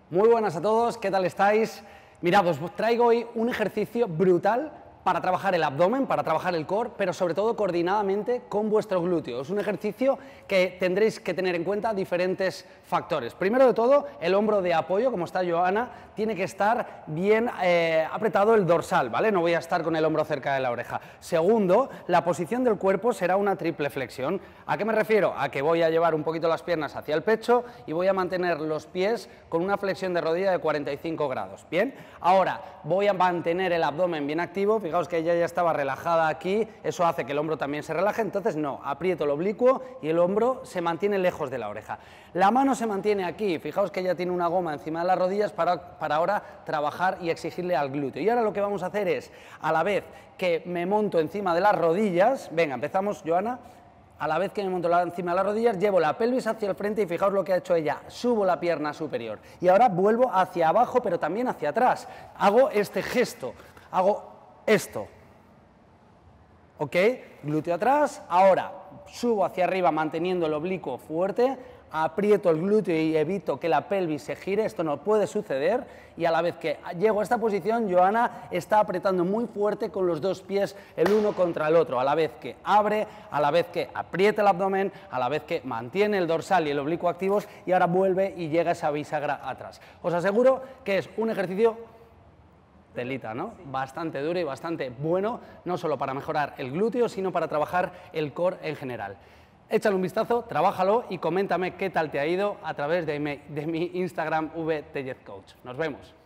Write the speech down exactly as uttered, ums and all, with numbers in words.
Muy buenas a todos, ¿qué tal estáis? Mirad, os traigo hoy un ejercicio brutal para trabajar el abdomen, para trabajar el core, pero sobre todo coordinadamente con vuestro glúteo. Es un ejercicio que tendréis que tener en cuenta diferentes factores. Primero de todo, el hombro de apoyo, como está Joana, tiene que estar bien eh, apretado el dorsal, ¿vale? No voy a estar con el hombro cerca de la oreja. Segundo, la posición del cuerpo será una triple flexión. ¿A qué me refiero? A que voy a llevar un poquito las piernas hacia el pecho y voy a mantener los pies con una flexión de rodilla de cuarenta y cinco grados. Bien, ahora voy a mantener el abdomen bien activo. Fijaos que ella ya estaba relajada aquí, eso hace que el hombro también se relaje, entonces no, aprieto el oblicuo y el hombro se mantiene lejos de la oreja. La mano se mantiene aquí, fijaos que ella tiene una goma encima de las rodillas para, para ahora trabajar y exigirle al glúteo. Y ahora lo que vamos a hacer es, a la vez que me monto encima de las rodillas, venga, empezamos, Joana. A la vez que me monto encima de las rodillas, llevo la pelvis hacia el frente y fijaos lo que ha hecho ella, subo la pierna superior. Y ahora vuelvo hacia abajo, pero también hacia atrás. Hago este gesto, hago esto, ¿ok? Glúteo atrás, ahora subo hacia arriba manteniendo el oblicuo fuerte, aprieto el glúteo y evito que la pelvis se gire, esto no puede suceder, y a la vez que llego a esta posición, Joana está apretando muy fuerte con los dos pies el uno contra el otro, a la vez que abre, a la vez que aprieta el abdomen, a la vez que mantiene el dorsal y el oblicuo activos, y ahora vuelve y llega esa bisagra atrás. Os aseguro que es un ejercicio telita, ¿no? Bastante duro y bastante bueno, no solo para mejorar el glúteo, sino para trabajar el core en general. Échale un vistazo, trabájalo y coméntame qué tal te ha ido a través de mi, de mi Instagram V Tellez Coach. Nos vemos.